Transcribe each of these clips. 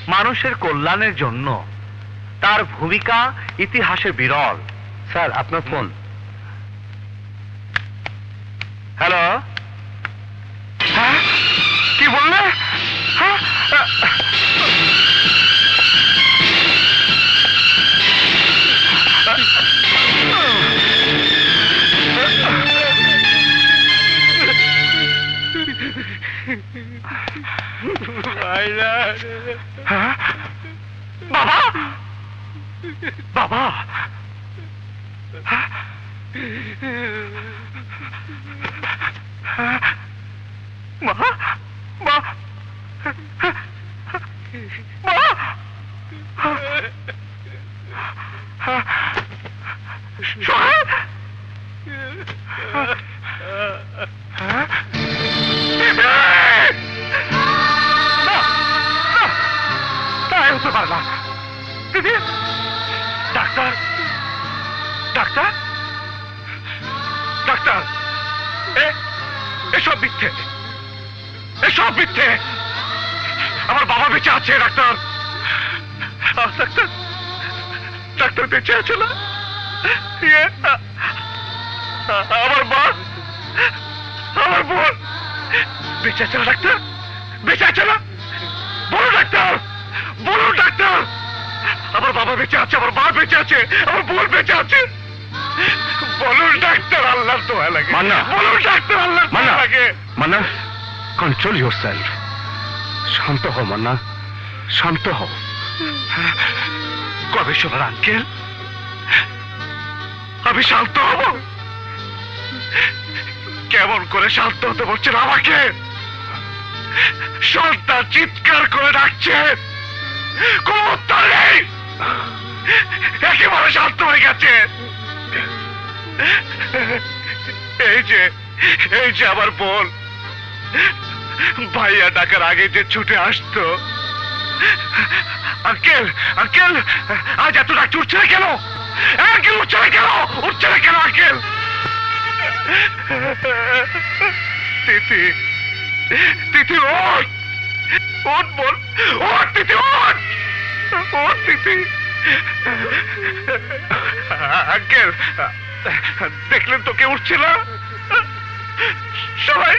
মানুষের কল্যাণের জন্য তার ভূমিকা ইতিহাসে বিরল। স্যার, আপনার ফোন। হ্যালো। হ্যাঁ, কি বললে? হ্যাঁ, বাবা, বাবা, মা, মা, সোহেল, হতে পারে না। দিদি, ডাক্তার, ডাক্তার, ডাক্তার, এসব মিথ্যে, এসব মিথ্যে। আমার বাবা বেঁচে আছে ডাক্তার। ডাক্তার, ডাক্তার বেঁচে আছে না? আমার মা, আমার বোন বেঁচে আছে না ডাক্তার? বেঁচে আছে না? বলুন ডাক্তার, বলুন ডাক্তার। আমার বাবা বেঁচে আছে, আমার মা বেঁচে আছে, আমার বোন বেঁচে আছে। বলুন ডাক্তার, আল্লাহর দোয়া লাগে। মান্না, বলুন ডাক্তার, আল্লাহর দোয়া লাগে। Manna, control yourself. শান্ত হও মান্না, শান্ত হও। কবে শোনার আঙ্কেল? আমি শান্ত হব? কেমন করে শান্ত হতে বলছেন আমাকে? সন্তান চিৎকার করে ডাকছে, কোন উত্তর নেই, একেবারে শান্ত হয়ে গেছে। এই যে আমার বোন, ভাইয়া ডাকার আগে যে ছুটে আসতো। আঙ্কেল, আঙ্কেল, আজ এত ডাক উঠছে না কেন? আঙ্কেল উঠছে না কেন? উঠছে না কেন আঙ্কেল? তিথি, তিথি ওঠ, ওঠ বল, ওঠ তিথি, ওঠ, ওঠ তিথি। আঙ্কেল, দেখলেন তো কে উঠছিল? সবাই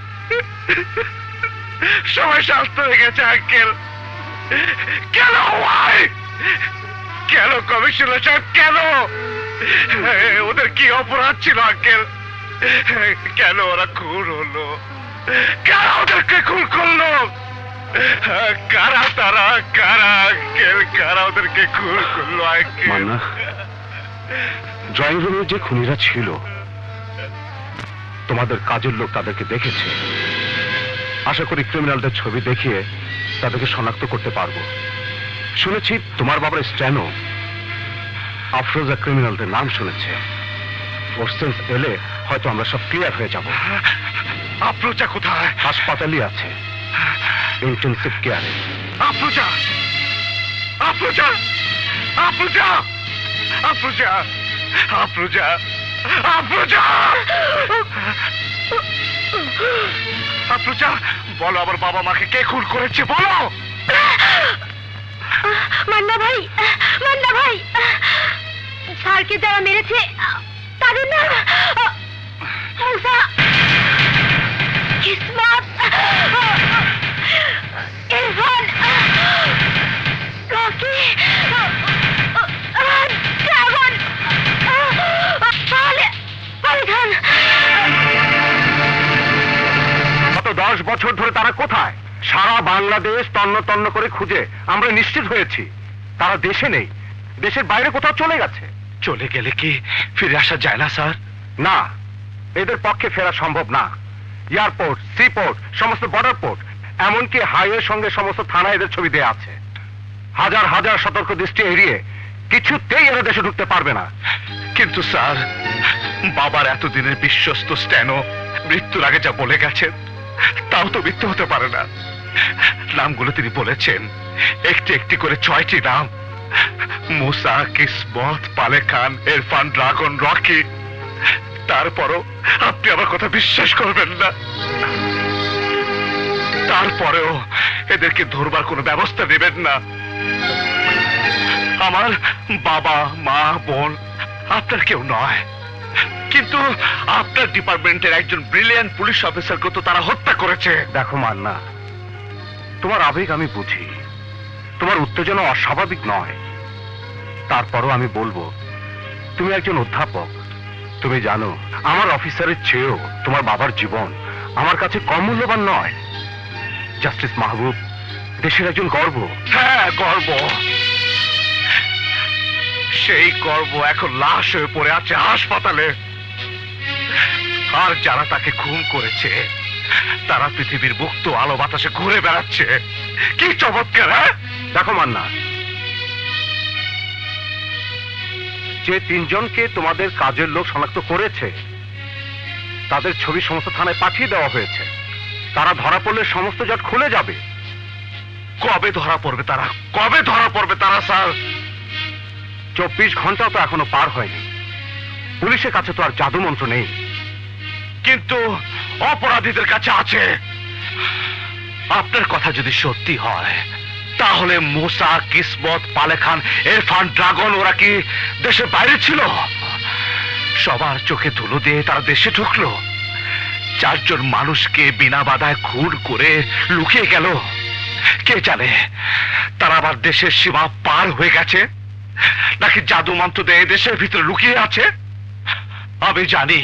সবাই শান্ত হয়ে গেছে আঙ্কেল। কেন ভাই? কেন কমিশনার সাহেব, কেন? ওদের কি অপরাধ ছিল আঙ্কেল? কেন ওরা খুন হলো? কারা ওদেরকে খুন করলো? কারা তারা? কারা আঙ্কেল? কারা ওদেরকে খুন করলো আঙ্কেল? ড্রয়িং রুমে যে খুনিরা ছিল, তোমাদের কাজের লোক তাদেরকে দেখেছে। আশা করি ক্রিমিনালদের ছবি দেখিয়ে তাদেরকে শনাক্ত করতে পারবো। শুনেছি তোমার বাবার স্ট্যানো আফরোজা ক্রিমিনালদের নাম শুনেছে। ওর সেন্স এলে হয়তো আমরা সব ক্লিয়ার হয়ে যাব। আফরোজা কোথায়? হাসপাতালই আছে, ইন্টেনসিভ কেয়ারে। আফরোজা, আফরোজা, আফরোজা, আফরোজা, আফরোজা, আফরোজা, আফরোজা, বলো আমার বাবা মাকে কে খুন করেছে, বলো। মান্না ভাই, মান্না ভাই, স্যারকে যারা মেরেছে তাদের নাম মুসা, কিসমত, ইরফান, রকি, ড্রাগন, পরিধান। গত 10 বছর ধরে তারা কোথায়? সারা বাংলাদেশ তন্ন তন্ন করে খুঁজে আমরা নিশ্চিত হয়েছি তারা দেশে নেই, দেশের বাইরে কোথাও চলে গেছে। চলে গেলে কি ফিরে আসা যায় না স্যার? না, এদের পক্ষে ফেরা সম্ভব না। এয়ারপোর্ট, সিপোর্ট, সমস্ত বর্ডার পোর্ট, এমনকি হাইওয়ের সঙ্গে সমস্ত থানা এদের ছবি দেয়া আছে। হাজার হাজার সতর্ক দৃষ্টি এড়িয়ে কিছুতেই এরা দেশে ঢুকতে পারবে না। কিন্তু স্যার, বাবার এতদিনের বিশ্বস্ত স্ট্যানো মৃত্যুর আগে যা বলে গেছেন তাও তো মৃত্যু হতে পারে না। নামগুলো তিনি বলেছেন, একটি একটি করে 6টি নাম। মুসা, কিসমত, পালে খান, ইরফান, ড্রাগন, রকি। তারপরও আপনি আমার কথা বিশ্বাস করবেন না। তারপরেও এদেরকে ধরবার কোনো ব্যবস্থা নেবেন না। আমার বাবা মা বোন আপনার কেউ নয়, কিন্তু আপনার ডিপার্টমেন্টের একজন ব্রিলিয়ান্ট পুলিশ অফিসারকে তো তারা হত্যা করেছে। দেখো মান্না, তোমার আবেগ আমি বুঝি, তোমার উত্তেজনা অস্বাভাবিক নয়। তারপরও আমি বলবো, তুমি একজন অধ্যাপক, তুমি জানো আমার অফিসারের চেয়েও তোমার বাবার জীবন আমার কাছে কম মূল্যবান নয়। জাস্টিস মাহবুব দেশের একজন গর্ব। হ্যাঁ, গর্ব। সেই গর্ব এখন লাশ হয়ে পড়ে আছে হাসপাতালে। আর যারা তাকে খুন করেছে তারা পৃথিবীর মুক্ত আলো বাতাসে ঘুরে বেড়াচ্ছে। কি চমৎকার! হ্যাঁ, দেখো মান্না, যে তিনজনকে তোমাদের কাজের লোক শনাক্ত করেছে তাদের ছবি সমস্ত থানায় পাঠিয়ে দেওয়া হয়েছে। তারা ধরা পড়লে সমস্ত জট খুলে যাবে। কবে ধরা পড়বে তারা? কবে ধরা পড়বে তারা স্যার? 24 ঘন্টা তো এখনো পার হয়নি। পুলিশের কাছে তো আর জাদু মন্ত্র নেই। কিন্তু অপরাধীদের কাছে আছে। আপনার কথা যদি সত্যি হয় তাহলে মুসা, কিসমত, পালে খান, ইরফান, ড্রাগন ওরা কি দেশের বাইরে ছিল? সবার চোখে ধুলো দিয়ে তারা দেশে ঢুকলো। 4 জন মানুষকে বিনা বাধায় খুন করে লুকিয়ে গেল। কে জানে তারা আবার দেশের সীমা পার হয়ে গেছে, নাকি জাদু মন্ত্র দিয়ে দেশের ভিতরে লুকিয়ে আছে। আমি জানি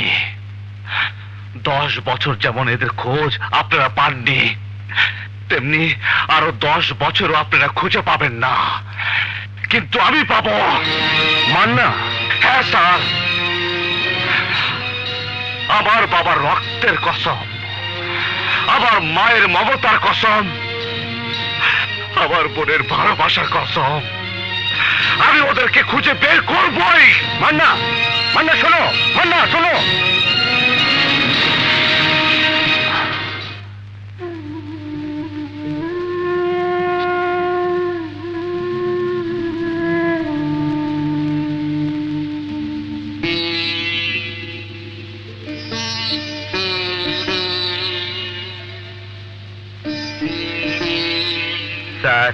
10 বছর যেমন এদের খোঁজ আপনারা পাননি, তেমনি আরো 10 বছরও আপনারা খুঁজে পাবেন না। কিন্তু আমি পাবো। মান্না, হ্যাঁ স্যার, আমার বাবার রক্তের কসম, আমার মায়ের মমতার কসম, আমার বোনের ভালোবাসার কসম, আমি ওদেরকে খুঁজে বের করবই। মান্না, মান্না শোনো, মান্না শোনো। স্যার,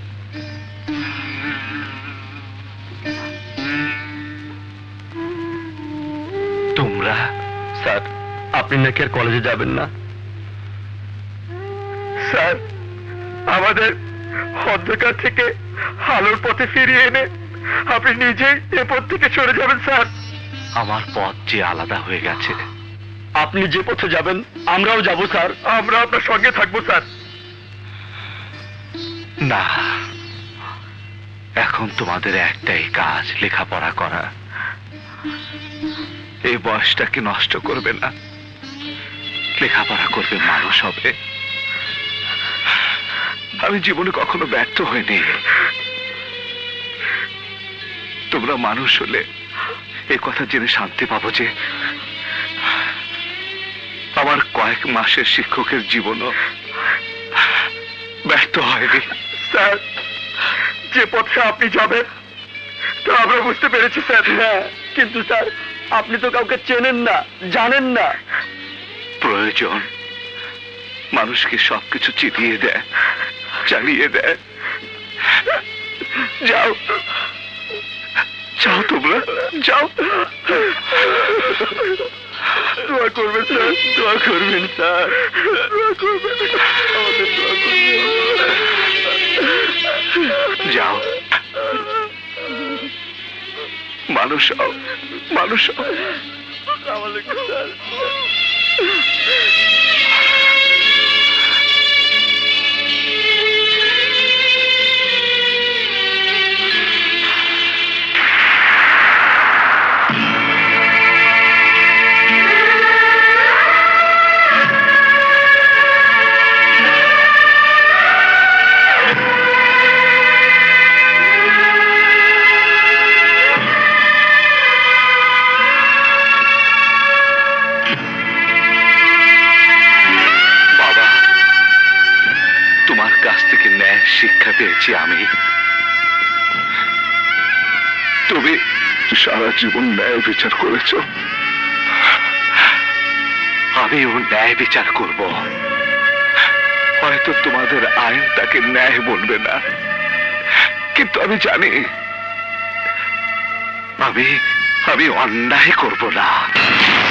তোমরা? স্যার আপনি নাকি আর কলেজে যাবেন না? স্যার, আমাদের অন্ধকার থেকে আলোর পথে ফিরিয়ে এনে আপনি নিজেই এ পথ থেকে সরে যাবেন স্যার। আমার পথ যে আলাদা হয়ে গেছে। আপনি যে পথে যাবেন আমরাও যাব স্যার। আমরা আপনার সঙ্গে থাকবো স্যার। না, এখন তোমাদের একটাই কাজ, লেখাপড়া করা। এই বয়সটাকে নষ্ট করবে না, লেখাপড়া করবে, মানুষ হবে। আমি জীবনে কখনো ব্যর্থ হইনি। তোমরা মানুষ হলে এই কথা জেনে শান্তি পাবো যে আমার কয়েক মাসের শিক্ষকের জীবনও ব্যর্থ হয়নি। স্যার, যে পথে আপনি যাবেন তা আমরা বুঝতে পেরেছি স্যার। হ্যাঁ, কিন্তু স্যার আপনি তো কাউকে চেনেন না, জানেন না। প্রয়োজন মানুষকে সবকিছু চিনিয়ে দেয়, চালিয়ে দেয়। যাও, যাও, তোমরা যাও। দোয়া করবেন স্যার, দোয়া করবেন স্যার, দোয়া করবেন, আমাদের দোয়া করবেন। যাও, মানুষ হও, মানুষ হও। আমাদেরকে স্যার। শিক্ষা পেয়েছি আমি। তুমি সারা জীবন ন্যায় বিচার করেছ, আমিও ন্যায় বিচার করব। হয়তো তোমাদের আইন তাকে ন্যায় বলবে না, কিন্তু আমি জানি আমি অন্যায় করব না।